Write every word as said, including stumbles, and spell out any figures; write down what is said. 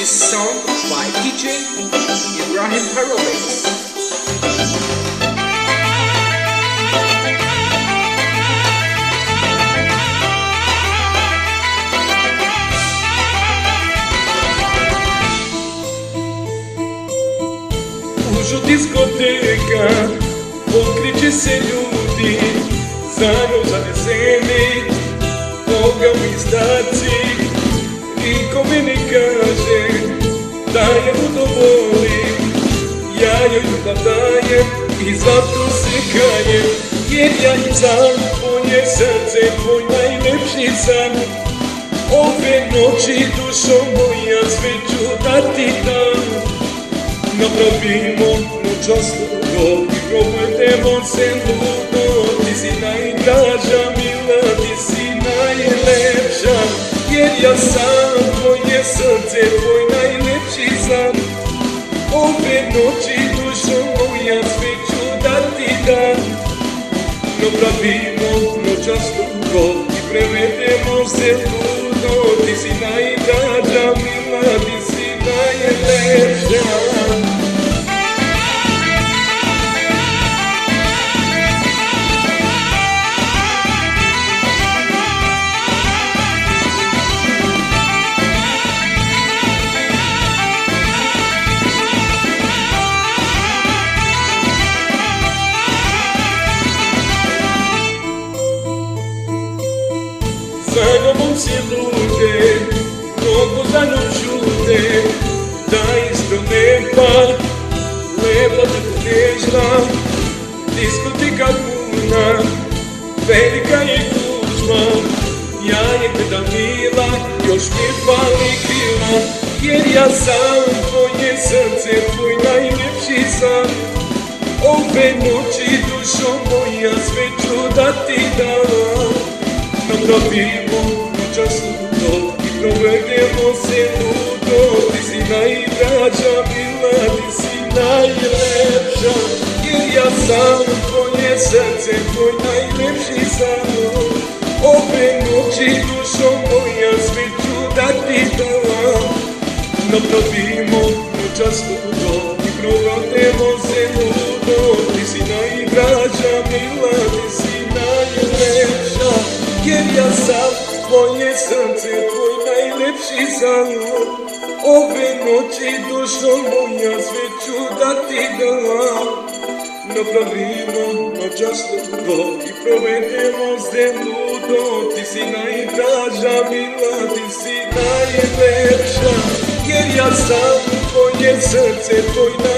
This is song by D J Ibrahim Paromix. Užu diskoteka, otkriće se ljudi, zajedno zaneseni, Boga u izdaci. Niko mi ne kaže da je udovolim, ja joj ljubav dajem i zato se kajem, jer ja sam tvoje srce, tvoj najlepši san. Ove noći dušo moja sve ću da ti dam. Napravimo noćas ludo i provedemo se ludo. Ti si najdraža mila, ti si najlepša, jer ja sam tvoje srce, tvoj najlepši san. Ove noći dušo moja sve ću da ti dam. Napravimo noćas ludo i provedemo se ludo. Ti si najdraža mila, ti si najlepša. Zajedno momci lude, mnogo zajedno žute, da isto lepa, lepa tako nežna, diskotika puna, velika je gužva. Ja je gledam mila, još mi fali krila, jer ja sam tvoje srce, tvoj najljepši san. Ove noći dušo moja sve ću da ti dam. Napravimo noćas ludo i provedemo se ludo. Ti si najdraža mila, ti si najlepša, jer ja sam tvoje srce, tvoj najlepši san. Ove noći dušo moja sve ću da ti dam. Napravimo noćas ludo i provedemo se ludo. Ti si najdraža mila, ti si najlepša, jer ja sam tvoje srce, tvoj najlepši san. Ove noći dušo moja sve ću da ti dam. Napravimo noćas ludo i provedemo se ludo. Ti si najdraža mila, ti si najlepša, jer ja sam tvoje srce, tvoj najlepši san.